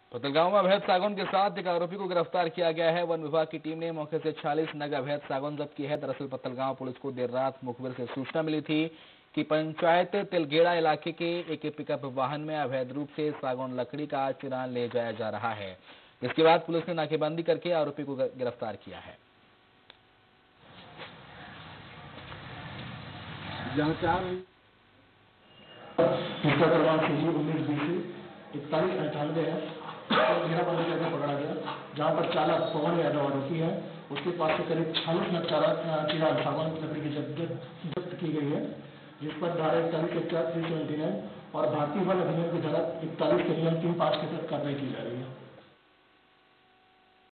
पतलगांव में अवैध सागौन के साथ एक आरोपी को गिरफ्तार किया गया है। वन विभाग की टीम ने मौके से 40 नग अवैध सागौन जब्त की है। दरअसल पतलगांव पुलिस को देर रात मुखबिर से सूचना मिली थी कि पंचायत तिलगेड़ा इलाके के एक पिकअप वाहन में अवैध रूप से सागौन लकड़ी का चिरान ले जाया जा रहा है। इसके बाद पुलिस ने नाकेबंदी करके आरोपी को गिरफ्तार किया है। इसका प्रमाण CG 19-20 4198 है। घेराबंदी करके पकड़ा गया, जहां पर चालक पवन यादव आरोपी है। उसके पास से करीब 40 नग चिरान सागौन लकड़ी की जब्त की गई है, जिस पर धारा 41 379 और भारतीय वन अधिनियम की धारा 41 के नियम 3(5) के तहत कार्रवाई की जा रही है।